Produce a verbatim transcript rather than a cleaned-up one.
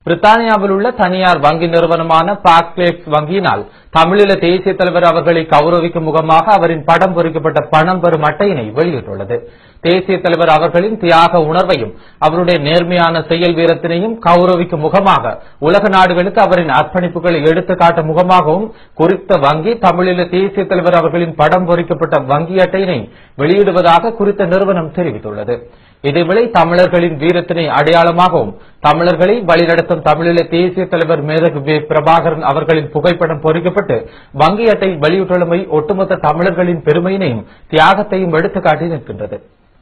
பிரித்தானியாவில் உள்ள தனியார் வங்கி நிறுவனமான பார்க்லேஸ் வங்கியினால் தமிழீழ தேசிய தலைவர் அவர்களை கௌரவிக்கும் முகமாக அவரின் படம் பொறிக்கப்பட்ட பணம் பெறும் அட்டையினை வெளியிட்டுள்ளது. தேசிய தலைவர் அவர்களின் தியாக உணர்வையும் அவருடைய நேர்மையான செயல் வீரத்தினையும் கௌரவிக்கும் முகமாக உலக நாடுகளுக்கு அவரின் அர்ப்பணிப்புகளை எடுத்துக்காட்டும் முகமாகவும் குறித்த வங்கி தமிழீழ தேசிய தலைவர் அவர்களின் படம் பொறிக்கப்பட்ட வங்கி அட்டையினை வெளியிடுவதாக குறித்த நிறுவனம் தெரிவித்துள்ளது. இதேவேளை தமிழர்களின் வீரத்தினை அடையாளமாகவும் தமிழர்களை வழிநடத்தும் தமிழீழ தேசிய தலைவர் மேதகு வே பிரபாகரன் அவர்களின் புகைப்படம் பொறிக்கப்பட்டு வங்கி அட்டை வெளியிட்டுள்ளமை ஒட்டுமொத்த தமிழர்களின் பெருமையினையும் தியாகத்தையும் எடுத்துக்காட்டி நிற்கின்றது.